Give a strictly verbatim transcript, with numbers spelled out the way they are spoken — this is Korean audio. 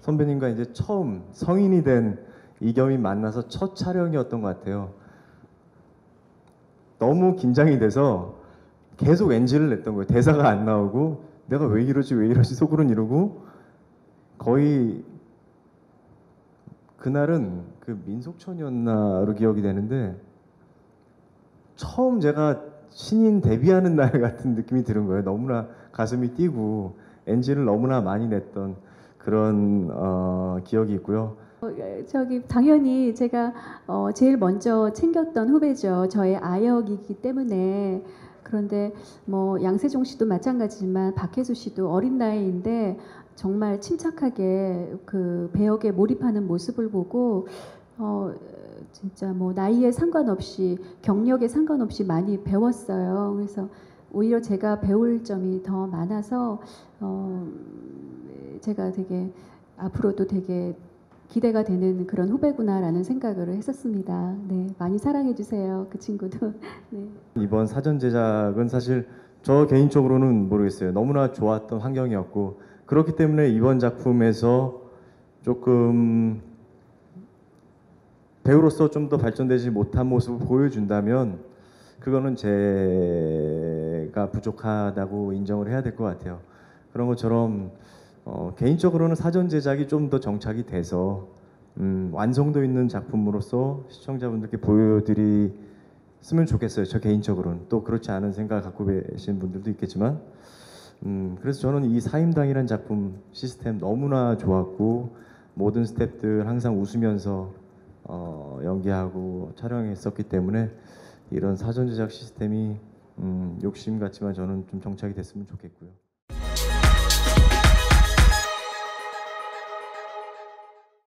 선배님과 이제 처음 성인이 된 이겸이 만나서 첫 촬영이었던 것 같아요. 너무 긴장이 돼서 계속 엔지를 냈던 거예요. 대사가 안 나오고 내가 왜 이러지 왜 이러지 속으로는 이러고 거의 그날은 그 민속촌이었나로 기억이 되는데 처음 제가 신인 데뷔하는 날 같은 느낌이 드는 거예요. 너무나 가슴이 뛰고 엔지를 너무나 많이 냈던 그런 어, 기억이 있고요. 어, 저기 당연히 제가 어, 제일 먼저 챙겼던 후배죠. 저의 아역이기 때문에. 그런데 뭐 양세종 씨도 마찬가지지만 박혜수 씨도 어린 나이인데 정말 침착하게 그 배역에 몰입하는 모습을 보고 어, 진짜 뭐 나이에 상관없이 경력에 상관없이 많이 배웠어요. 그래서 오히려 제가 배울 점이 더 많아서 어, 제가 되게 앞으로도 되게 기대가 되는 그런 후배구나라는 생각을 했었습니다. 네, 많이 사랑해 주세요. 그 친구도. 네. 이번 사전 제작은 사실 저 개인적으로는 모르겠어요. 너무나 좋았던 환경이었고 그렇기 때문에 이번 작품에서 조금 배우로서 좀 더 발전되지 못한 모습을 보여준다면 그거는 제가 부족하다고 인정을 해야 될 것 같아요. 그런 것처럼 어, 개인적으로는 사전 제작이 좀 더 정착이 돼서 음, 완성도 있는 작품으로서 시청자분들께 보여드리면 좋겠어요. 저 개인적으로는 또 그렇지 않은 생각을 갖고 계신 분들도 있겠지만 음, 그래서 저는 이 사임당이라는 작품 시스템 너무나 좋았고 모든 스태프들 항상 웃으면서 어, 연기하고 촬영했었기 때문에 이런 사전 제작 시스템이 음, 욕심 같지만 저는 좀 정착이 됐으면 좋겠고요.